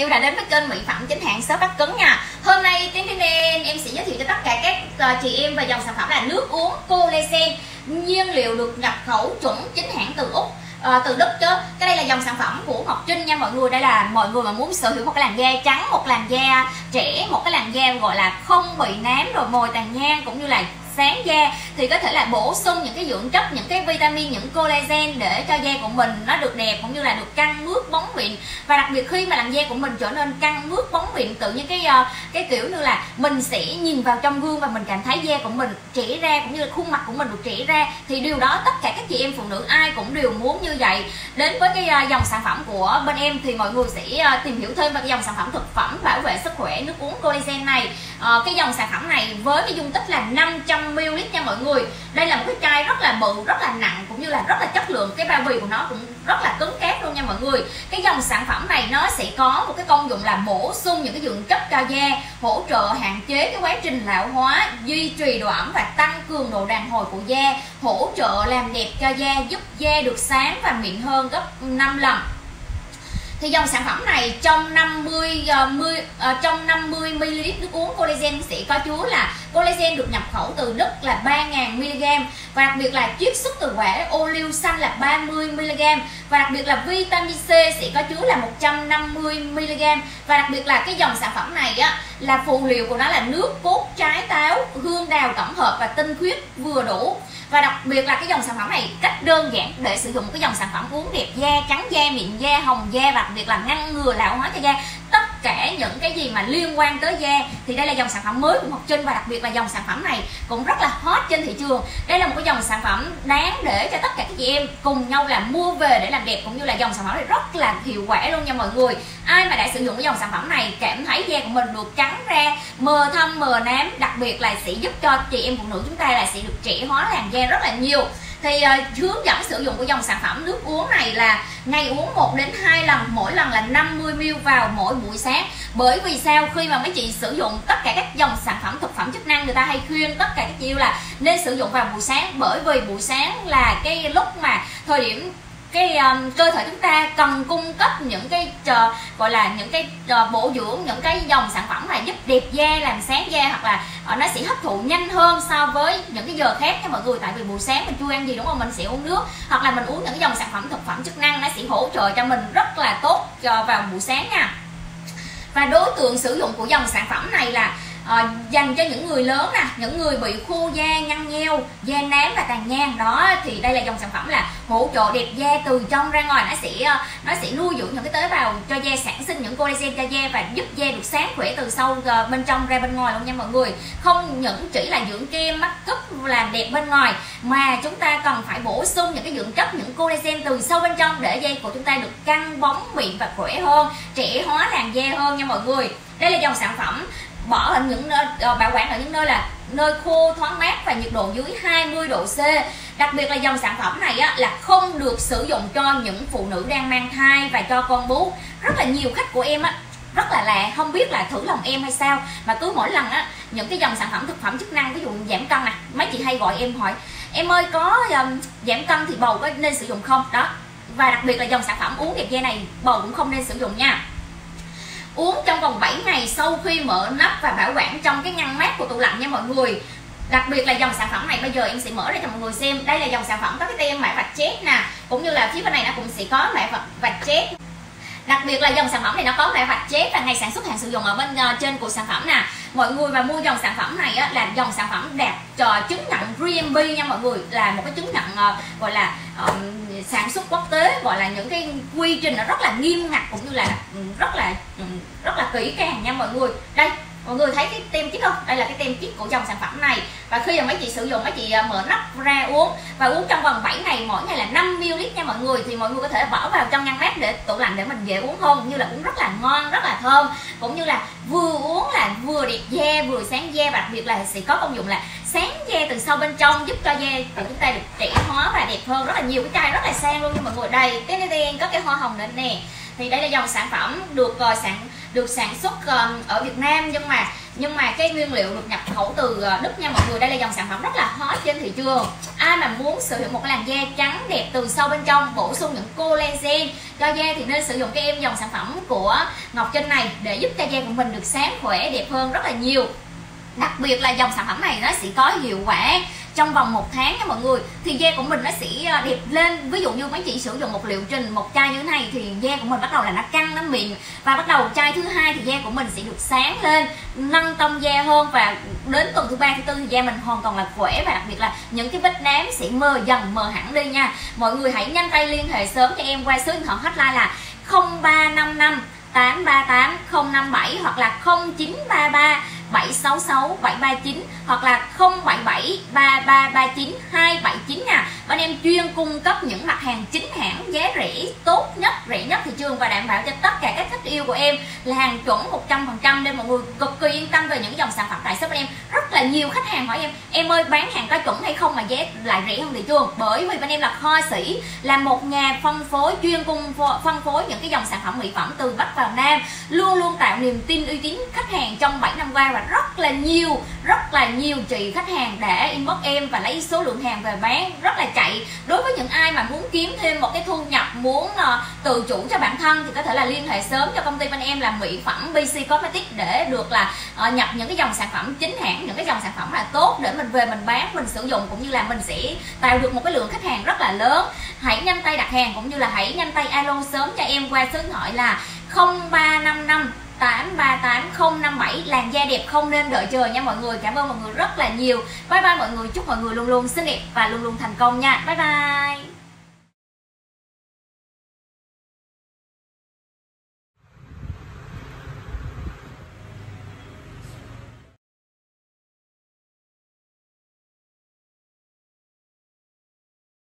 yêu đã đến với kênh mỹ phẩm chính hãng Shop Bắc Cứng nha. Hôm nay Tiến em sẽ giới thiệu cho tất cả các chị em về dòng sản phẩm là nước uống collagen, nhiên liệu được nhập khẩu chuẩn chính hãng từ Úc, từ Đức chứ. Cái đây là dòng sản phẩm của Ngọc Trinh nha mọi người. Đây là mọi người mà muốn sở hữu một cái làn da trắng, một làn da trẻ, một cái làn da gọi là không bị nám rồi mồi tàn nhang cũng như là sáng da, thì có thể là bổ sung những cái dưỡng chất, những cái vitamin, những collagen để cho da của mình nó được đẹp cũng như là được căng mướt bóng mịn. Và đặc biệt khi mà làn da của mình trở nên căng mướt bóng mịn, tự nhiên cái kiểu như là mình sẽ nhìn vào trong gương và mình cảm thấy da của mình trẻ ra cũng như là khuôn mặt của mình được trẻ ra, thì điều đó tất cả các chị em phụ nữ ai cũng đều muốn như vậy. Đến với cái dòng sản phẩm của bên em thì mọi người sẽ tìm hiểu thêm về cái dòng sản phẩm thực phẩm bảo vệ sức khỏe nước uống collagen này. Cái dòng sản phẩm này với cái dung tích là 500ml nha mọi người. Đây là một cái chai rất là bự, rất là nặng cũng như là rất là chất lượng. Cái bao bì của nó cũng rất là cứng cáp luôn nha mọi người. Cái dòng sản phẩm này nó sẽ có một cái công dụng là bổ sung những cái dưỡng chất cho da, hỗ trợ hạn chế cái quá trình lão hóa, duy trì độ ẩm và tăng cường độ đàn hồi của da, hỗ trợ làm đẹp cho da, giúp da được sáng và mịn hơn gấp 5 lần. Thì dòng sản phẩm này trong 50ml nước uống collagen sẽ có chứa là collagen được nhập khẩu từ Đức là 3000mg, và đặc biệt là chiết xuất từ quả ô liu xanh là 30mg, và đặc biệt là vitamin C sẽ có chứa là 150mg. Và đặc biệt là cái dòng sản phẩm này á, là phụ liệu của nó là nước cốt trái táo, hương đào tổng hợp và tinh khiết vừa đủ. Và đặc biệt là cái dòng sản phẩm này cách đơn giản để sử dụng cái dòng sản phẩm uống đẹp da, trắng da, mịn da, hồng da, và đặc biệt là ngăn ngừa lão hóa cho da. Tất cả những cái gì mà liên quan tới da thì đây là dòng sản phẩm mới của Ngọc Trinh, và đặc biệt là dòng sản phẩm này cũng rất là hot trên thị trường. Đây là một cái dòng sản phẩm đáng để cho tất cả các chị em cùng nhau là mua về để làm đẹp, cũng như là dòng sản phẩm này rất là hiệu quả luôn nha mọi người. Ai mà đã sử dụng cái dòng sản phẩm này cảm thấy da của mình được trắng ra, mờ thâm, mờ nám, đặc biệt là sẽ giúp cho chị em phụ nữ chúng ta là sẽ được trẻ hóa làn da rất là nhiều. Thì hướng dẫn sử dụng của dòng sản phẩm nước uống này là ngày uống 1 đến 2 lần, mỗi lần là 50ml vào mỗi buổi sáng. Bởi vì sao? Khi mà mấy chị sử dụng tất cả các dòng sản phẩm thực phẩm chức năng, người ta hay khuyên tất cả các chị yêu là nên sử dụng vào buổi sáng, bởi vì buổi sáng là cái lúc mà thời điểm cái cơ thể chúng ta cần cung cấp những cái gọi là những cái bổ dưỡng, những cái dòng sản phẩm này giúp đẹp da, làm sáng da, hoặc là nó sẽ hấp thụ nhanh hơn so với những cái giờ khác nha mọi người. Tại vì buổi sáng mình chưa ăn gì đúng không, mình sẽ uống nước hoặc là mình uống những cái dòng sản phẩm thực phẩm chức năng, nó sẽ hỗ trợ cho mình rất là tốt vào buổi sáng nha. Và đối tượng sử dụng của dòng sản phẩm này là dành cho những người lớn nè, những người bị khô da, nhăn nheo, da nám và tàn nhang đó, thì đây là dòng sản phẩm là hỗ trợ đẹp da từ trong ra ngoài. Nó sẽ nuôi dưỡng những cái tế bào cho da, sản sinh những collagen cho da và giúp da được sáng khỏe từ sâu bên trong ra bên ngoài luôn nha mọi người. Không những chỉ là dưỡng kem, make up làm đẹp bên ngoài, mà chúng ta cần phải bổ sung những cái dưỡng chất, những collagen từ sâu bên trong để da của chúng ta được căng bóng mịn và khỏe hơn, trẻ hóa làn da hơn nha mọi người. Đây là dòng sản phẩm bỏ ở những nơi bảo quản ở những nơi là nơi khô, thoáng mát và nhiệt độ dưới 20 độ C. Đặc biệt là dòng sản phẩm này á, là không được sử dụng cho những phụ nữ đang mang thai và cho con bú. Rất là nhiều khách của em á rất là lạ, không biết là thử lòng em hay sao, mà cứ mỗi lần á những cái dòng sản phẩm thực phẩm chức năng, ví dụ giảm cân nè, mấy chị hay gọi em hỏi em ơi có giảm cân thì bầu có nên sử dụng không đó. Và đặc biệt là dòng sản phẩm uống đẹp da này bầu cũng không nên sử dụng nha. Uống trong vòng 7 ngày sau khi mở nắp và bảo quản trong cái ngăn mát của tủ lạnh nha mọi người. Đặc biệt là dòng sản phẩm này bây giờ em sẽ mở ra cho mọi người xem. Đây là dòng sản phẩm có cái tem mã vạch chết nè, cũng như là phía bên này nó cũng sẽ có mã vạch chết. Đặc biệt là dòng sản phẩm này nó có mã vạch chết và ngày sản xuất, hạn sử dụng ở bên trên của sản phẩm nè. Mọi người mà mua dòng sản phẩm này á, là dòng sản phẩm đạt chứng nhận GMP nha mọi người, là một cái chứng nhận gọi là sản xuất quốc tế, gọi là những cái quy trình nó rất là nghiêm ngặt cũng như là rất là kỹ càng nha mọi người. Đây mọi người thấy cái tem chip không? Đây là cái tem chip của dòng sản phẩm này. Và khi mà mấy chị sử dụng, mấy chị mở nắp ra uống và uống trong vòng 7 ngày, mỗi ngày là 5ml nha mọi người, thì mọi người có thể bỏ vào trong ngăn mát để tủ lạnh để mình dễ uống hơn, cũng như là uống rất là ngon, rất là thơm, cũng như là vừa uống là vừa đẹp da, vừa sáng da, và đặc biệt là sẽ có công dụng là sáng da từ sâu bên trong, giúp cho da của chúng ta được trẻ hóa và đẹp hơn. Rất là nhiều cái chai rất là sang luôn nha mọi người. Đây có cái hoa hồng nữa nè, Thì đây là dòng sản phẩm được sản xuất ở Việt Nam, nhưng mà cái nguyên liệu được nhập khẩu từ Đức nha mọi người. Đây là dòng sản phẩm rất là hot trên thị trường. Ai mà muốn sử dụng một cái làn da trắng đẹp từ sâu bên trong, bổ sung những collagen cho da thì nên sử dụng cái em dòng sản phẩm của Ngọc Trinh này để giúp cho da của mình được sáng khỏe đẹp hơn rất là nhiều. Đặc biệt là dòng sản phẩm này nó sẽ có hiệu quả trong vòng 1 tháng nha mọi người, thì da của mình nó sẽ đẹp lên. Ví dụ như mấy chị sử dụng một liệu trình, một chai như thế này thì da của mình bắt đầu là nó căng, nó mịn, và bắt đầu chai thứ 2 thì da của mình sẽ được sáng lên, nâng tông da hơn, và đến tuần thứ 3, thứ 4 thì da mình hoàn toàn là khỏe, và đặc biệt là những cái vết nám sẽ mờ hẳn đi nha. Mọi người hãy nhanh tay liên hệ sớm cho em qua số điện thoại hotline là 0355 838 057 hoặc là 0933 766 739 hoặc là 077 3339 279 nha. Bên em chuyên cung cấp những mặt hàng chính hãng, giá rẻ rẻ nhất thị trường, và đảm bảo cho tất cả các khách yêu của em là hàng chuẩn 100%, nên mọi người cực kỳ yên tâm về những dòng sản phẩm tại shop bên em. Rất là nhiều khách hàng hỏi em ơi bán hàng có chuẩn hay không mà giá lại rẻ hơn thị trường, bởi vì bên em là kho sĩ, là một nhà phân phối chuyên phân phối những cái dòng sản phẩm mỹ phẩm từ Bắc vào Nam, luôn luôn tạo niềm tin uy tín khách hàng trong 7 năm qua, và rất là nhiều chị khách hàng đã inbox em và lấy số lượng hàng về bán rất là chạy. Đối với những ai mà muốn kiếm thêm một cái thu nhập, muốn tự chủ cho bản thân thì có thể là liên hệ sớm cho công ty bên em là mỹ phẩm BC Cosmetics để được là nhập những cái dòng sản phẩm chính hãng, những cái dòng sản phẩm là tốt để mình về mình bán, mình sử dụng, cũng như là mình sẽ tạo được một cái lượng khách hàng rất là lớn. Hãy nhanh tay đặt hàng cũng như là hãy nhanh tay alo sớm cho em qua số điện thoại là 0355 838 057. Làn da đẹp không nên đợi chờ nha mọi người. Cảm ơn mọi người rất là nhiều. Bye bye mọi người, chúc mọi người luôn luôn xinh đẹp và luôn luôn thành công nha. Bye bye.